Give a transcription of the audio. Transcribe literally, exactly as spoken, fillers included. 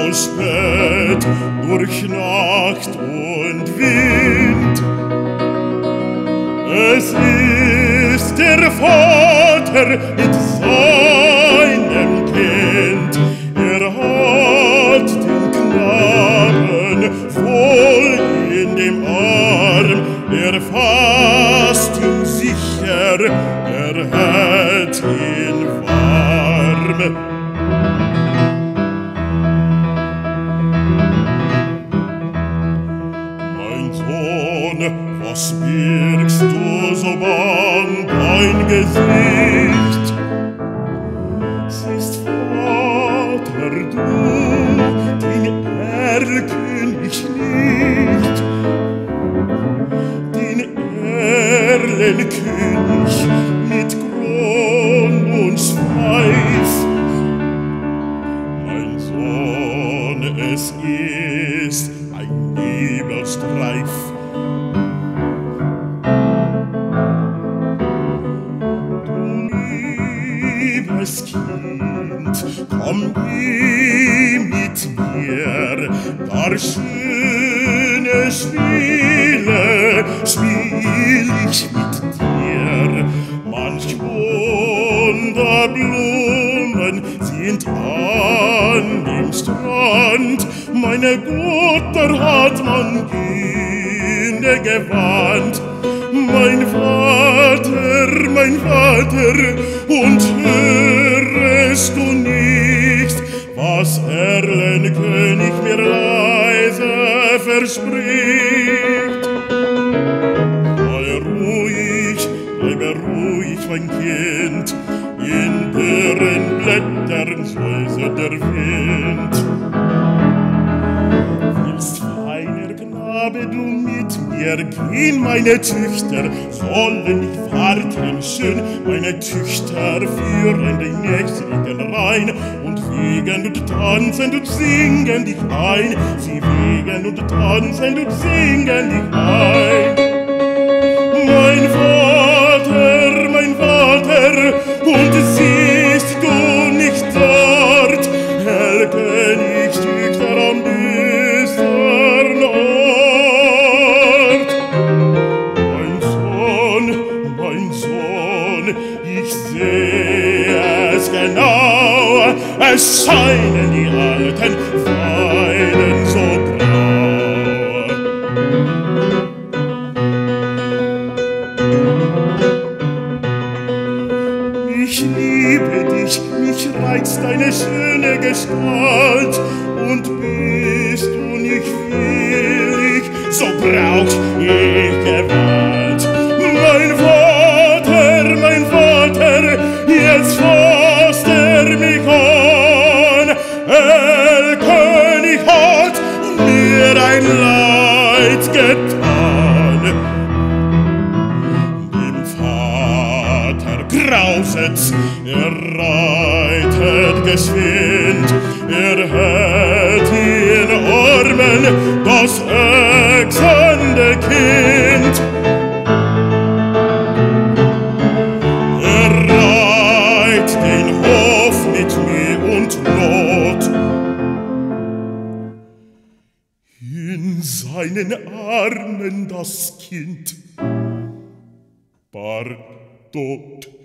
so spät durch Nacht und Wind. Es ist der Vater mit seinem Kind. Er hat den Knaben voll in dem Arm. Er fasst ihn sicher, er hält ihn warm. Mein Sohn, was birgst du so bang dein Gesicht? Siehst, Vater, du den Erlkönig nicht, den Erlkönig mit Kron und Schweif. Mein Sohn, es ist ein Nebelstreif. Liebes Kind, komm geh mit mir, gar schöne Spiele spiel ich mit dir. Manch wunder Blumen sind an dem Strand, meine Mutter hat man Kinder gewandt. Mein Vater, mein Vater, und hörest du nicht, was Erlkönig mir leise verspricht? Sei ruhig, bleibe ruhig, mein Kind, in dürren Blättern säuselt der Wind. Willst, feiner Knabe, du mit mir gehen, meine Töchter sollen nicht warten schön, meine Töchter führen den nächsten rein und wiegen und tanzen und singen dich ein, sie wiegen und tanzen und singen dich ein. Mein Vater, mein Vater, und siehst du nicht dort, Erlkönig Töchter am düstern Ort? Mein Sohn, mein Sohn, ich sehe es genau, es scheinen die alten Weiden so grau. Ich liebe dich, mich reizt deine schöne Gestalt, und bist du nicht willig, so brauch ich Gewalt. Mein Vater, mein Vater, jetzt fasst er mich an. Erlkönig hat mir ein Leid getan. Dem Vater grauset's, er reitet geschwind, er hält in Armen das ächzende Kind. Er reiht den Hof mit Mühe und Not. In seinen Armen das Kind war tot.